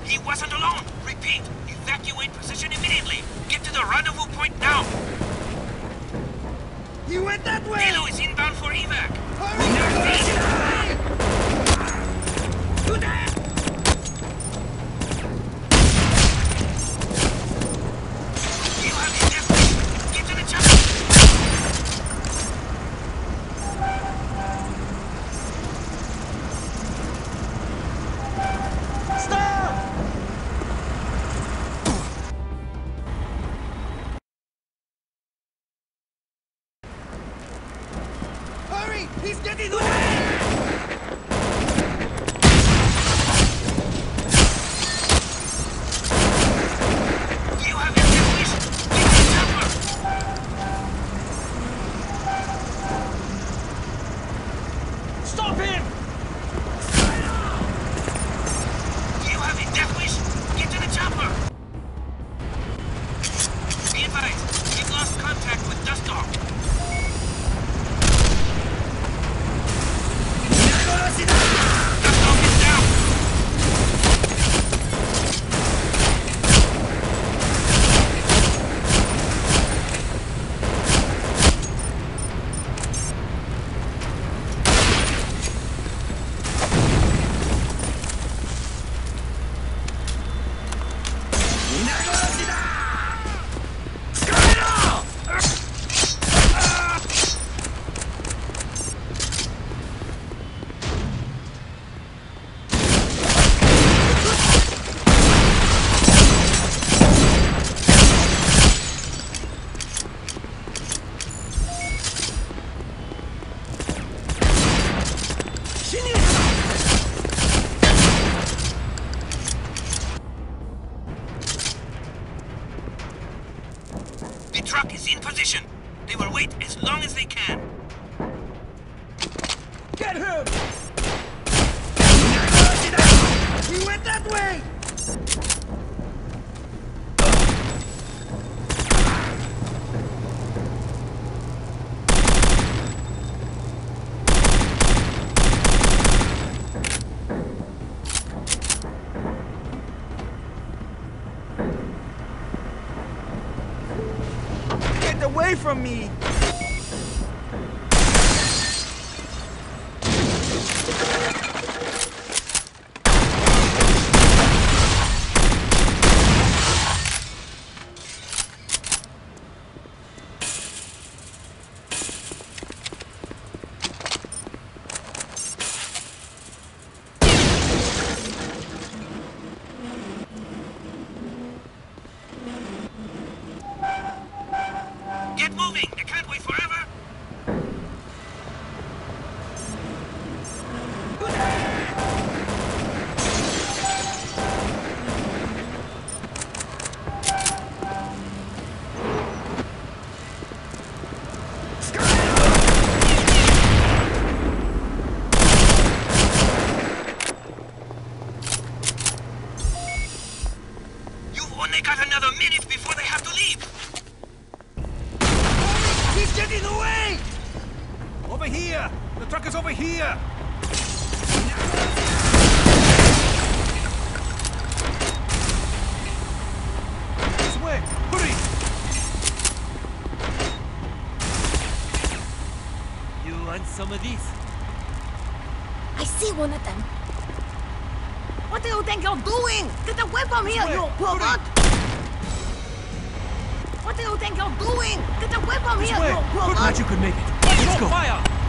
He wasn't alone. Repeat, evacuate position immediately. Get to the rendezvous point now. He went that way! Halo is inbound for evac. Hurry! Do that! You have his death. Get to the chopper. Hurry! He's getting away! You have his death wish. Get to the chopper. Stop him! You have his death wish. Get to the chopper. Be advised, we've lost contact with Dust Dog. Dust Dog is down. The truck is in position. They will wait as long as they can. Get him! He went that way! Get away from me! Get moving! They can't wait forever! You've only got another minute before they have to leave! He's getting away! Over here! The truck is over here! This way! Hurry! You want some of these? I see one of them. What do you think you're doing? Get away from here, way, you pervert! What do you think you're doing? Get away from This here, way! you Good pervert! match, you could make it. Let's go! Fire!